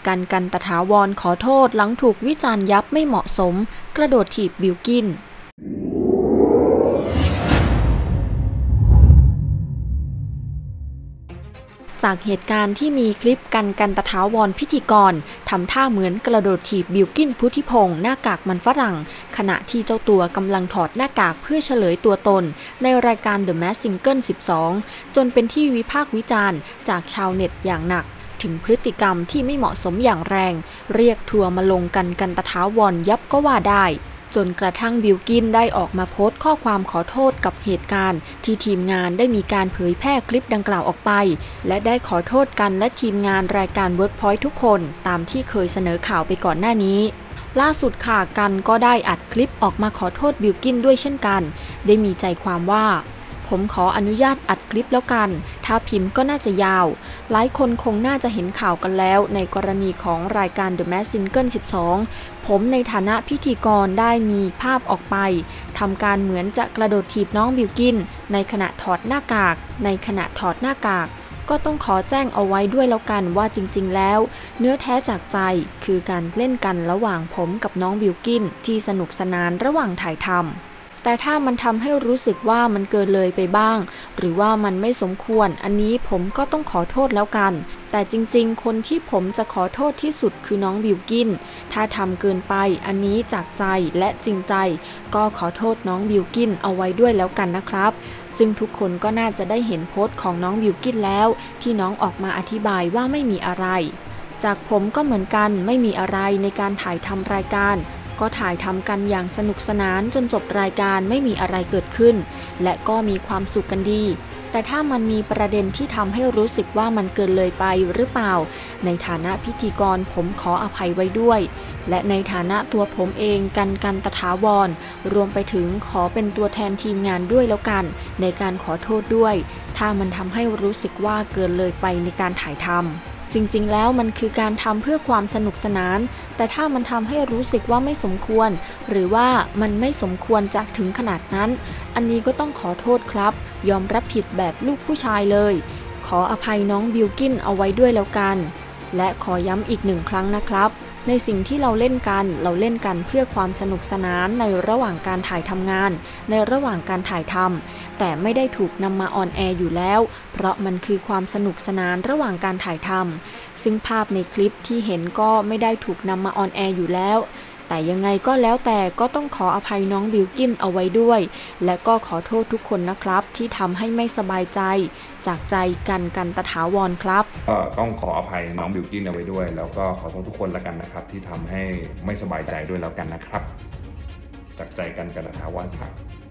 กันตถาวรขอโทษหลังถูกวิจารณ์ยับไม่เหมาะสมกระโดดถีบบิลกิ้นจากเหตุการณ์ที่มีคลิปกันตถาวรพิธีกรทำท่าเหมือนกระโดดถีบบิลกิ้นพุทธิพงศ์หน้ากากมันฝรั่งขณะที่เจ้าตัวกำลังถอดหน้ากากเพื่อเฉลยตัวตนในรายการ The Masked Singer 12 จนเป็นที่วิพากษ์วิจารณ์จากชาวเน็ตอย่างหนักถึงพฤติกรรมที่ไม่เหมาะสมอย่างแรงเรียกทัวร์มาลงกันตถาวรยับก็ว่าได้จนกระทั่งบิลกิ้นได้ออกมาโพสต์ข้อความขอโทษกับเหตุการณ์ที่ทีมงานได้มีการเผยแพร่คลิปดังกล่าวออกไปและได้ขอโทษกันและทีมงานรายการ Workpoint ทุกคนตามที่เคยเสนอข่าวไปก่อนหน้านี้ล่าสุดค่ะกันก็ได้อัดคลิปออกมาขอโทษบิลกิ้นด้วยเช่นกันได้มีใจความว่าผมขออนุญาตอัดคลิปแล้วกันถ้าพิมพ์ก็น่าจะยาวหลายคนคงน่าจะเห็นข่าวกันแล้วในกรณีของรายการ The Masked Singer 12 ผมในฐานะพิธีกรได้มีภาพออกไปทำการเหมือนจะกระโดดถีบน้องบิลกิ้นในขณะถอดหน้ากากก็ต้องขอแจ้งเอาไว้ด้วยแล้วกันว่าจริงๆแล้วเนื้อแท้จากใจคือการเล่นกันระหว่างผมกับน้องบิลกิ้นที่สนุกสนานระหว่างถ่ายทำแต่ถ้ามันทำให้รู้สึกว่ามันเกินเลยไปบ้างหรือว่ามันไม่สมควรอันนี้ผมก็ต้องขอโทษแล้วกันแต่จริงๆคนที่ผมจะขอโทษที่สุดคือน้องบิลกิ้นถ้าทำเกินไปอันนี้จากใจและจริงใจก็ขอโทษน้องบิลกิ้นเอาไว้ด้วยแล้วกันนะครับซึ่งทุกคนก็น่าจะได้เห็นโพสต์ของน้องบิลกิ้นแล้วที่น้องออกมาอธิบายว่าไม่มีอะไรจากผมก็เหมือนกันไม่มีอะไรในการถ่ายทำรายการก็ถ่ายทำกันอย่างสนุกสนานจนจบรายการไม่มีอะไรเกิดขึ้นและก็มีความสุขกันดีแต่ถ้ามันมีประเด็นที่ทำให้รู้สึกว่ามันเกินเลยไปหรือเปล่าในฐานะพิธีกรผมขออภัยไว้ด้วยและในฐานะตัวผมเองกันตถาวรรวมไปถึงขอเป็นตัวแทนทีมงานด้วยแล้วกันในการขอโทษด้วยถ้ามันทำให้รู้สึกว่าเกินเลยไปในการถ่ายทำจริงๆแล้วมันคือการทำเพื่อความสนุกสนานแต่ถ้ามันทำให้รู้สึกว่าไม่สมควรหรือว่ามันไม่สมควรจะถึงขนาดนั้นอันนี้ก็ต้องขอโทษครับยอมรับผิดแบบลูกผู้ชายเลยขออภัยน้องบิลกิ้นเอาไว้ด้วยแล้วกันและขอย้ำอีก1 ครั้งนะครับในสิ่งที่เราเล่นกันเพื่อความสนุกสนานในระหว่างการถ่ายทำงานในระหว่างการถ่ายทำแต่ไม่ได้ถูกนำมาออนแอร์อยู่แล้วเพราะมันคือความสนุกสนานระหว่างการถ่ายทำซึ่งภาพในคลิปที่เห็นก็ไม่ได้ถูกนำมาออนแอร์อยู่แล้วแต่ยังไงก็แล้วแต่ก็ต้องขออภัยน้องบิลกิ้นเอาไว้ด้วยและก็ขอโทษทุกคนนะครับที่ทำให้ไม่สบายใจจากใจกันตถาวรครับก็ต้องขออภัยน้องบิลกิ้นเอาไว้ด้วยแล้วก็ขอโทษทุกคนแล้วกันนะครับที่ทำให้ไม่สบายใจด้วยแล้วกันนะครับจากใจกันตถาวรครับ